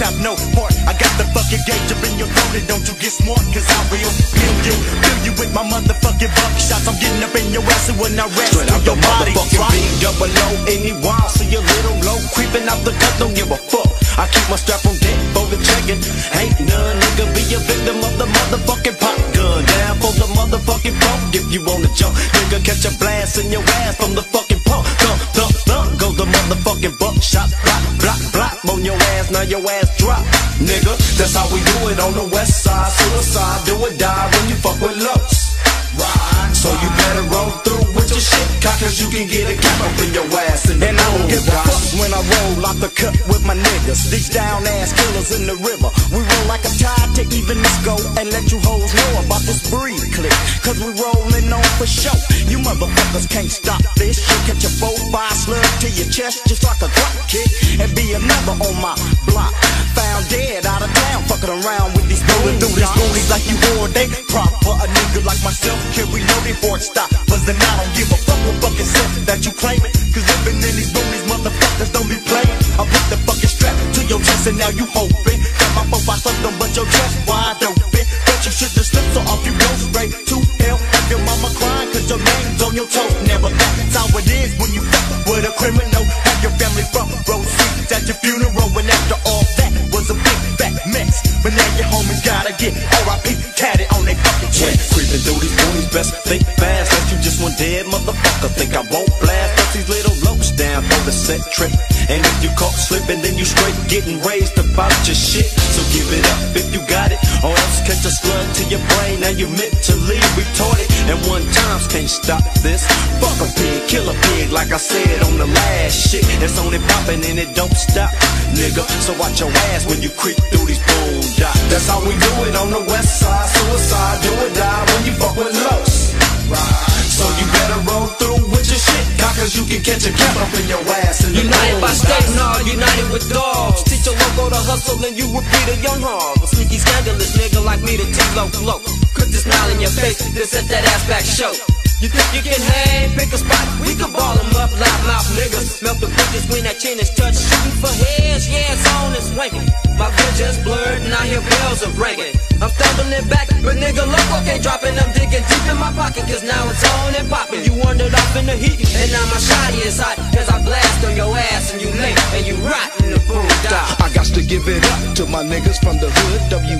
have no heart. I got the fucking gauge up in your throat, and don't you get smart, cause I will fill you with my motherfucking buckshots. I'm getting up in your ass, and when I rest, straight out your the body motherfucking B-double-O. Any wild, see a little low, creeping out the cut, don't give a fuck. I keep my strap on deck for the checking. Ain't none, nigga, be a victim of the motherfucking pop gun. Down for the motherfucking pump. If you wanna jump, nigga, catch a blast in your ass from the fucking pump. Thump, thump, thump, go the motherfucking buckshot. Block, block, block, on your ass, now your ass drop. Nigga, that's how we do it on the west side. Suicide, do or die when you fuck with Los. Right. So you better roll through with your shit, cause you can get a cap up in your ass. And I don't give a fuck when I roll out the cut with my niggas. These down ass killers in the river. We roll like a tide to even this go, and let you hoes know about this breed click, cause we rollin' on for show. You motherfuckers can't stop this shit. Catch a 4-5 slug to your chest just like a drop kick, and be another on my block. Found dead out of town, fucking around with these rolling through these movies like you wore they proper. A nigga like myself can reload it before it stop. Buzzin' I don't give a fuck what fucking sense that you claiming, cause living in these movies, motherfuckers don't be playing. I put the fucking strap to your chest and now you hoping. Got my 4-5 slugged on, but your chest wide open. But you should just slip, so off you go straight to hell. Have your mama crying cause your name's on your toes. Never that's how it is when you fuck with a criminal. Have your family front row seats at your funeral, and after all that was a big fat mess. But now your homies gotta get R.I.P. tatted on they fucking chest. Creeping through these boonies, best think fast. That you just one dead motherfucker. Think I won't blast? But these little lopes down for the set trip. And if you caught slipping, then you straight getting raised about your shit. So give it up if you got it, or else catch a slug to your brain. Now you mentally retarded, and one times can't stop this. Fuck a pig, kill a pig, like I said on the last shit. It's only popping and it don't stop, nigga. So watch your ass when you creep through these boondocks. That's how we do it on the west side. Suicide, do or die when you fuck with Los. Right. So you better roll through with your shit, cause you can catch a cap up in your ass. And united by state, nah, united with dogs. Teach a loco to hustle and you would be the young hog. A sneaky scandalous nigga like me to T-Lo flow. Put the smile in your face, then set that ass back show. You think you can hang, pick a spot, we can ball them up, loud mouth niggas. Melt the bridges when that chin is touched, shooting for heads, yeah, it's on and swinging. My vision's blurred and I hear bells are ringing. I'm stumbling back, but nigga loco can't drop it. I'm digging deep in my pocket, cause now it's on and popping. You wandered off in the heat, and now my shotty is hot, cause I blast on your ass and you late, and you rot in the boondock. I got to give it up to my niggas from the hood,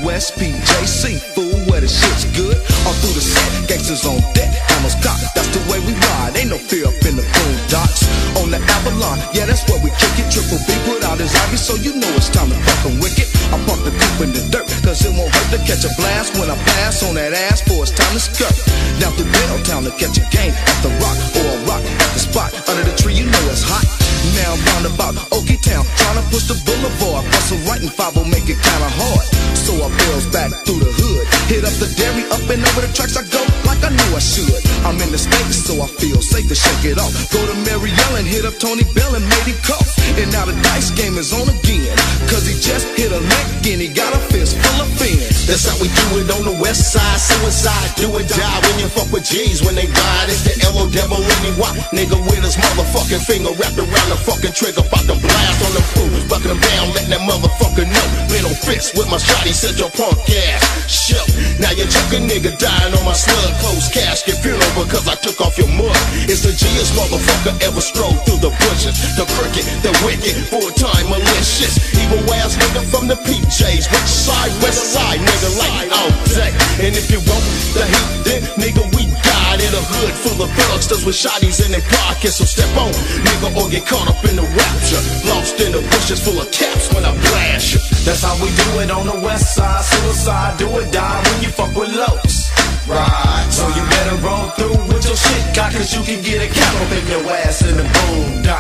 WSPJC, fool, where the shit's good. All through the set, gangsters on deck, hammers cocked, that's the way we ride. Ain't no fear up in the boondocks. On the Avalon, yeah, that's where we kick it. Triple B put out his ivy, so you know it's time to fucking wicked. I pump the coupe in the dirt, cause it won't hurt to catch a blast when I pass on that ass, for it's time to skirt. Down to Belltown to catch a game at the rock, or a rock at the spot. Under the tree, you know it's hot. Now I'm round about Okie Town, trying to push the boulevard. Bustle right and 5 will make it kinda hard. So I bills back through the hood, hit up the dairy, up and over the tracks I go like I knew I should. I'm in the States, so I feel safe to shake it off. Go to Mary Ellen, hit up Tony Bell and made him cough. And now the dice game is on again, cause he just hit a lick and he got a fist full of fins. That's how we do it on the west side. Suicide, do or die when you fuck with G's when they ride. It's the L.O. devil anyway. Nigga with his motherfucking finger wrapped around the fucking trigger, about to blast on the fool, bucking him down, letting that motherfucker know. Little fist with my shotty, said your punk ass. Show, now you're joking nigga dying on my slug, closed casket funeral because I took off your mug. It's the G's motherfucker ever strolled through the bushes. The crooked, the wicked, full-time malicious, evil ass nigga from the PJs. Which side, west side, nigga like all day. And if you want the heat, then nigga we died in a hood full of thugsters with shotties in their pockets. So step on, nigga, or get caught up in the rapture. Lost in the bushes full of caps when I blast you. That's how we do it on the west side. Suicide, do or die when you fuck with Los. Right. So you better roll through with your shit, cause you can get a cap up in your ass in the boondocks.